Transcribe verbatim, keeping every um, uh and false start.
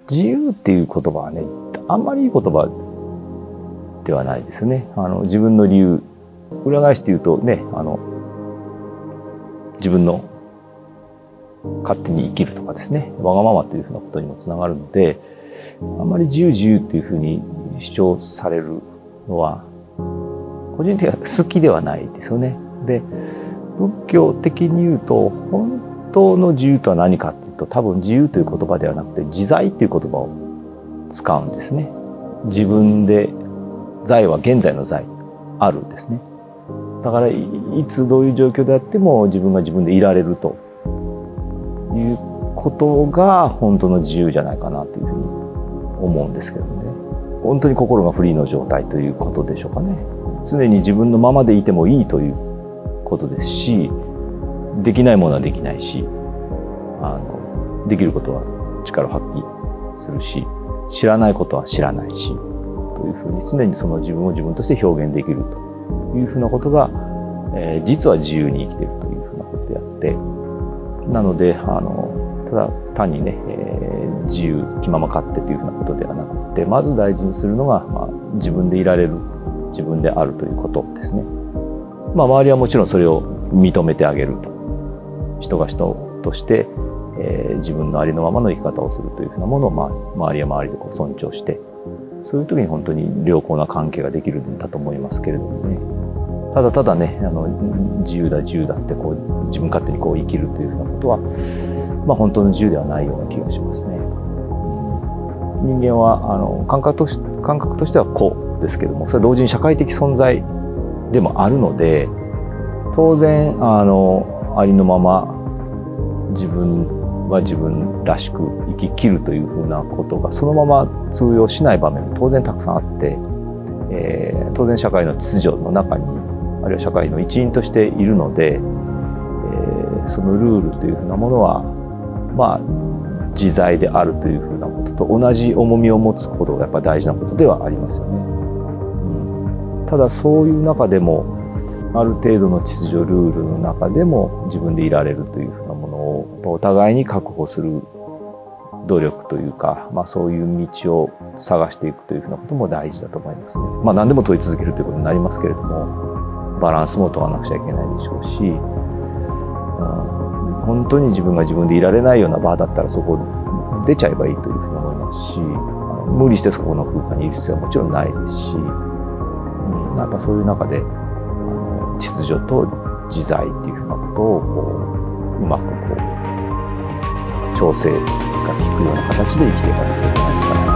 自由っていう言葉はね、あんまりいい言葉ではないですね。あの自分の理由、裏返して言うとね、あの自分の勝手に生きるとかですね、わがままというふうなことにもつながるので、あんまり自由自由っていうふうに主張されるのは個人的には好きではないですよね。で、仏教的に言うと本当の自由とは何かっていうと、多分自由という言葉ではなくて自在っていう言葉を使うんですね。自分で、在は現在の在、あるんですね。だからいつどういう状況であっても自分が自分でいられるということが本当の自由じゃないかなというふうに思うんですけどね。本当に心がフリーの状態ということでしょうかね。常に自分のままでいてもいいということですし、できないものはできないし、あのできることは力を発揮するし、知らないことは知らないしというふうに、常にその自分を自分として表現できるというふうなことが、えー、実は自由に生きているというふうなことであって、なのであのただ単にね、えー、自由気まま勝手というふうなことではなくて、まず大事にするのが、まあ、自分でいられる、自分であるということですね。まあ周りはもちろんそれを認めてあげると、人が人として、えー、自分のありのままの生き方をするというふうなものを、まあ、周りは周りでこう尊重して、そういう時に本当に良好な関係ができるんだと思いますけれどもね。ただただね、あの自由だ自由だってこう自分勝手にこう生きるというふうなことは、まあ、本当の自由ではないような気がしますね。うん、人間はあの感覚とし感覚としてはこうですけども、それは同時に社会的存在でもあるので、当然あのありのまま自分は自分らしく生き切るというふうなことがそのまま通用しない場面も当然たくさんあって、えー、当然社会の秩序の中に、あるいは社会の一員としているので、えー、そのルールというふうなものはまあ自在であるというふうなことと同じ重みを持つことがやっぱり大事なことではありますよね。うん、ただそういう中でもある程度の秩序ルールの中でも自分でいられるというふうなものをお互いに確保する努力というか、まあ、そういう道を探していくというふうなことも大事だと思いますね。まあ何でも問い続けるということになりますけれども、バランスも問わなくちゃいけないでしょうし、うん、本当に自分が自分でいられないような場だったらそこ出ちゃえばいいというふうに思いますし、無理してそこの空間にいる必要はもちろんないですし、うん、やっぱそういう中で秩序と自在っていうふうなことをこううまくこう調整が効くような形で生きていかなきゃいけないのかな